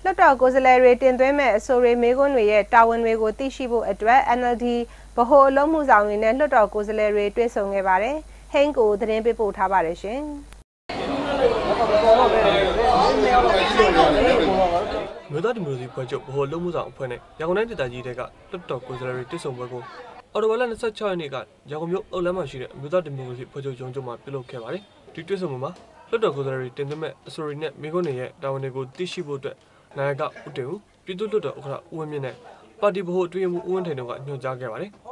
လွှတ်တော်ကိုယ်စားလှယ်တွေတင်သွင်းမဲ့အဆိုတွေမေးခွန်းတွေရဲ့တာဝန်တွေကိုသိရှိဖို့အတွက် NLD ဗဟိုအလုပ်မှုဆောင်တွေနဲ့လွှတ်တော်ကိုယ်စားလှယ်တွေတွေ့ဆုံခဲ့ပါတယ်။ဟိန်းကိုသတင်းပေးပို့ထားပါတယ်ရှင်။မြို့သားဒီမိုကရေစီဖွဲ့ချုပ်ဗဟိုအလုပ်မှုဆောင်အဖွဲ့နဲ့ရန်ကုန်တိုင်းဒေသကြီးတွေကလွှတ်တော်ကိုယ်စားလှယ်တွေတွေ့ဆုံပွဲကိုအော်တိုဝါလာ26ရက်နေ့ကရန်ကုန်မြို့အုပ်လမ်းမှာရှိတဲ့မြို့သားဒီမိုကရေစီဖွဲ့ချုပ်ရုံးချုပ်မှာပြုလုပ်ခဲ့ပါတယ်။ဒီတွေ့ဆုံမှုမှာလွှတ်တော်ကိုယ်စားလှယ်တွေတင်သွင်းမဲ့အဆိုတွေနဲ့မိခွန်းတွေရဲ့တာဝန်တွေကိုသိရှိဖို့အတွက်နာယကဦးတင်ဦးပြည်သူ့လွှတ်တော်ဥက္ကဋ္ဌဦးဝင်းမြင့်နဲ့ပါတီဗဟိုအတွင်းမှုဦးဝင်းထိန်တို့ကညွှန်ကြားခဲ့ပါတယ်။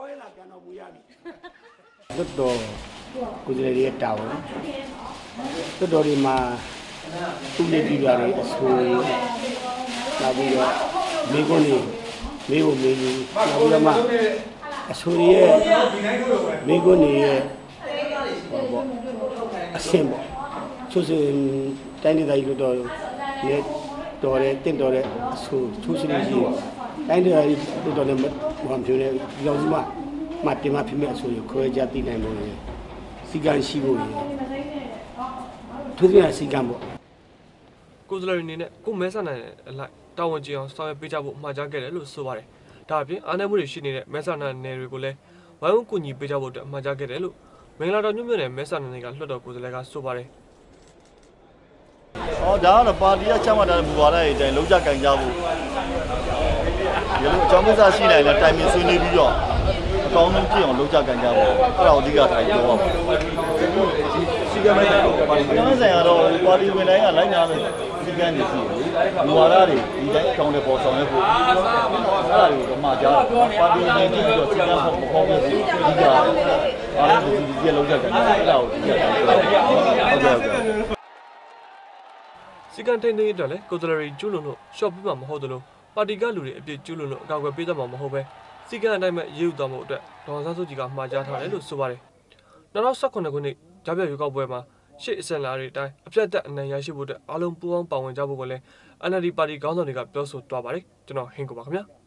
လွှတ်တော်ကိုယ်စားလှယ်တွေတာဝန်လွှတ်တော်တွေမှာသူ့နေပြည်တော်တွေအဆိုတွေနောက်ပြီးတော့မိခွန်းတွေမေးဖို့မေးပြီးနောက်ပြီးတော့မှအဆိုတွေရဲ့မိခွန်းတွေရဲ့အဆင့်ပေါ့ချိုးစင်တိုင်းဒေသကြီးလွှတ်တော်ရဲ့တော်တဲ့တင့်တော်တဲ့အဆိုချိုးစင်ကြီးတိုင်းဒေသကြီးလွှတ်တော်နဲ့ဟောပြောနေကြောင်စုမှတင်မဖြစ်မဲ့အဆိုကိုခွဲခြားသိနိုင်ဖို့ရယ်စီကံရှိဖို့ရယ်သူကစီကံပေါ့ကိုယ်စားလှယ်တွေအနေနဲ့ကိုမဲဆန္ဒနယ်အလိုက်တာဝန်ကျအောင်ဆောင်ရွက်ပေးကြဖို့မှာကြားခဲ့တယ်လို့ဆိုပါတယ်။ဒါအပြင်အားနည်းမှုတွေရှိနေတဲ့မဲဆန္ဒနယ်တွေကိုလည်းဝိုင်းဝန်းကူညီပေးကြဖို့အတွက်မှာကြားခဲ့တယ်လို့မင်္ဂလာတော်မြို့နယ်မဲဆန္ဒနယ်ကလွှတ်တော်ကိုယ်စားလှယ်ကဆိုပါတယ်။ဒါကတော့ပါတီကချမှတ်ထားတဲ့မူဝါဒတွေအတိုင်းလုံးကြကင်ကြဖို့ဒီလိုအကြောင်းကိစ္စရှိနိုင်တဲ့တိုင်ပင်ဆွေးနွေးပြီးတော့အကောင်းဆုံးဖြစ်အောင်လုံးကြကင်ကြဖို့အဲ့ဒါကိုအဓိကထားပြောပါမယ်။စီကံမဲ့ဆိုင်တော့ပါတီဆိုင်ကတော့ပါတီဝင်တိုင်းကလိုက်နာတဲ့စီကံတွေရှိတယ်။မူဝါဒတွေဒီတိုင်းအကောင်းတွေပေါ်ဆောင်ရဖို့အဲ့ဒါတွေကိုမှကြားပါတီနဲ့ကြည့်ပြီးတော့စီကံပေါ်ပေါ်ပြီးဒီကအားလုံးဒီလုံးကြကင်အဲ့ဒါကိုအဓိကထားပြောပါမယ်။ဟုတ်ကဲ့စီကံထိန်သိမ်းအတွက်လည်းကိုယ်စားလှယ်ကျူးလွန်လို့ရှော့ပြမှာမဟုတ်သလိုပါတီကလူတွေအပြစ်ကျူးလွန်လို့အကောက်အကွယ်ပေးတတ်မှာမဟုတ်ပဲစီကံအတိုင်းမဲ့ရေးယူသွားမှုအတွက်ဒေါ်ဆန်းစုကြည်ကမှာကြားထားတယ်လို့ဆိုပါတယ်။2018ခုနှစ်ကြားပြရွေးကောက်ပွဲမှာရှေ့အစံလာတွေအတိုင်းအပြတ်သက်အနိုင်ရရှိဖို့အတွက်အားလုံးပူးပေါင်းပါဝင်ကြဖို့ကိုလည်း NLD ပါတီခေါင်းဆောင်တွေကပြောဆိုသွားပါတယ်။ကျွန်တော်ဟင်းကိုပါခင်ဗျာ။